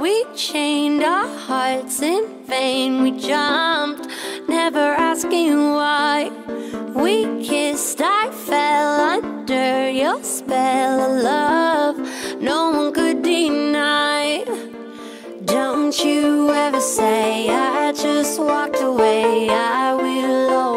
We chained our hearts in vain. We jumped, never asking why. We kissed, I fell under your spell of love no one could deny. Don't you ever say I just walked away. I will always